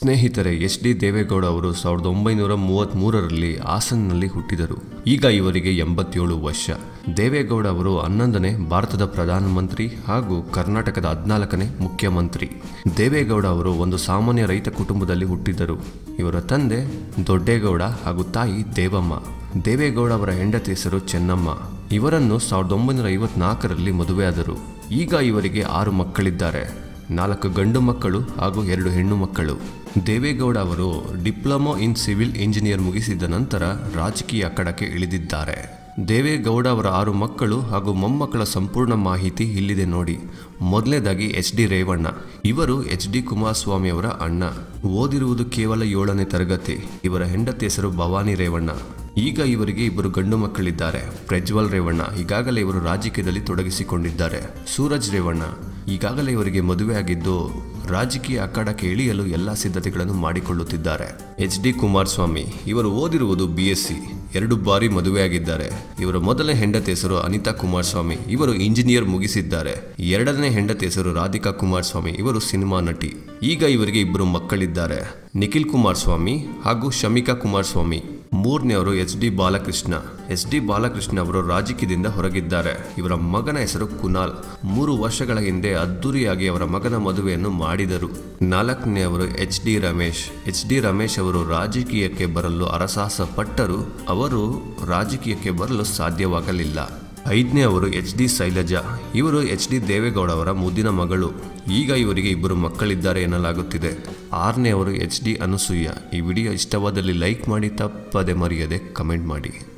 ಸ್ನೇಹಿತರೆ, H D Deve Gowda ಅವರು 1933ರಲ್ಲಿ ಹಾಸನ್ನಲ್ಲಿ ಹುಟ್ಟಿದರು. ಈಗ ಇವರಿಗೆ 87 ವರ್ಷ. ದೇವೇಗೌಡ ಅವರು 11ನೇ ಭಾರತದ ಪ್ರಧಾನಮಂತ್ರಿ ಹಾಗೂ ಕರ್ನಾಟಕದ 14ನೇ ಮುಖ್ಯಮಂತ್ರಿ. ದೇವೇಗೌಡ ಅವರು ಒಂದು ಸಾಮಾನ್ಯ ರೈತ ಕುಟುಂಬದಲ್ಲಿ ಹುಟ್ಟಿದರು. ಇವರ ತಂದೆ ದೊಡ್ಡೇಗೌಡ ಹಾಗೂ ತಾಯಿ ದೇವಮ್ಮ. ದೇವೇಗೌಡ ಅವರ ಹೆಂಡತಿ ಹೆಸರು ಚೆನ್ನಮ್ಮ. ಇವರನ್ನು 1954ರಲ್ಲಿ ಮದುವೆಯಾದರು. ಈಗ ಇವರಿಗೆ 6 ಮಕ್ಕಳಿದ್ದಾರೆ. 4 ಗಂಡು ಮಕ್ಕಳು ಹಾಗೂ 2 ಹೆಣ್ಣು ಮಕ್ಕಳು. ದೇವೇಗೌಡ ಅವರು ಡಿಪ್ಲೊಮಾ ಇನ್ ಸಿವಿಲ್ ಇಂಜಿನಿಯರ್ ಮುಗಿಸಿದ ನಂತರ ರಾಜಕೀಯ ಅಖಾಡಕ್ಕೆ ಇಳಿದಿದ್ದಾರೆ. ದೇವೇಗೌಡ ಅವರ 6 ಮಕ್ಕಳು ಹಾಗೂ ಮೊಮ್ಮಕ್ಕಳ ಸಂಪೂರ್ಣ ಮಾಹಿತಿ ಇಲ್ಲಿದೆ ನೋಡಿ. ಮೊದಲನೇದಾಗಿ ಎಚ್ ಡಿ ರೇವಣ್ಣ. ಇವರು ಎಚ್ ಡಿ ಕುಮಾರಸ್ವಾಮಿ ಅವರ ಅಣ್ಣ. ಓದಿರುವುದು ಕೇವಲ 7ನೇ ತರಗತಿ. ಇವರ ಹೆಂಡತಿ ಹೆಸರು ಭವಾನಿ ರೇವಣ್ಣ. ಈಗ ಇವರಿಗೆ 2 ಗಂಡು ಮಕ್ಕಳಿದ್ದಾರೆ. ಪ್ರಜ್ವಲ್ ರೇವಣ್ಣ ಈಗಾಗಲೇ ಇವರು ರಾಜಕೀಯದಲ್ಲಿ ತೊಡಗಿಸಿಕೊಂಡಿದ್ದಾರೆ. ಸೂರಜ್ ರೇವಣ್ಣ ಈಗಾಗಲೇ ಇವರಿಗೆ ಮದುವೆಯಾಗಿದ್ದು ರಾಜಕೀಯ ಅಖಾಡಕ್ಕೆ ಇಳಿಯಲು ಎಲ್ಲ ಸಿದ್ಧತೆಗಳನ್ನು ಮಾಡಿಕೊಳ್ಳುತ್ತಿದ್ದಾರೆ. ಎಚ್ ಡಿ ಕುಮಾರಸ್ವಾಮಿ ಇವರು ಓದಿರುವುದು BSc. 2 ಬಾರಿ ಮದುವೆಯಾಗಿದ್ದಾರೆ. ಇವರ ಮೊದಲನೇ ಹೆಂಡತಿ ಹೆಸರು ಅನಿತಾ ಕುಮಾರಸ್ವಾಮಿ. ಇವರು ಇಂಜಿನಿಯರ್ ಮುಗಿಸಿದ್ದಾರೆ. 2ನೇ ಹೆಂಡತಿ ಹೆಸರು ರಾಧಿಕಾ ಕುಮಾರಸ್ವಾಮಿ. ಇವರು ಸಿನಿಮಾ ನಟಿ. ಈಗ ಇವರಿಗೆ 2 ಮಕ್ಕಳಿದ್ದಾರೆ, ನಿಖಿಲ್ ಕುಮಾರಸ್ವಾಮಿ ಹಾಗೂ ಶಮಿಕಾ ಕುಮಾರಸ್ವಾಮಿ. 3ನೇವರು H D Balakrishna. H D Balakrishna ಅವರು ರಾಜಕೀಯದಿಂದ ಹೊರಗಿದ್ದಾರೆ. ಇವರ ಮಗನ ಹೆಸರು ಕುನಾಲ್. 3 ವರ್ಷಗಳ ಹಿಂದೆ ಅದ್ದೂರಿಯಾಗಿ ಅವರ ಮಗನ ಮದುವೆಯನ್ನು ಮಾಡಿದರು. 4ನೇವರು H D Ramesh. H D Ramesh ಅವರು ರಾಜಕೀಯಕ್ಕೆ ಬರಲು ಹರಸಾಹಸ ಪಟ್ಟರು. ಅವರು ರಾಜಕೀಯಕ್ಕೆ ಬರಲು ಸಾಧ್ಯವಾಗಲಿಲ್ಲ. 5ನೇ ಅವರು ಎಚ್ ಡಿ ಶೈಲಜಾ. ಇವರು ಎಚ್ ಡಿ ದೇವೇಗೌಡ ಅವರ ಮುದ್ದಿನ ಮಗಳು. ಈಗ ಇವರಿಗೆ 2 ಮಕ್ಕಳಿದ್ದಾರೆ ಎನ್ನಲಾಗುತ್ತಿದೆ. 6ನೇ ಅವರು ಎಚ್ ಡಿ ಅನಸೂಯ. ಈ ವಿಡಿಯೋ ಇಷ್ಟವಾದಲ್ಲಿ ಲೈಕ್ ಮಾಡಿ, ತಪ್ಪದೆ ಮರೆಯದೆ ಕಮೆಂಟ್ ಮಾಡಿ.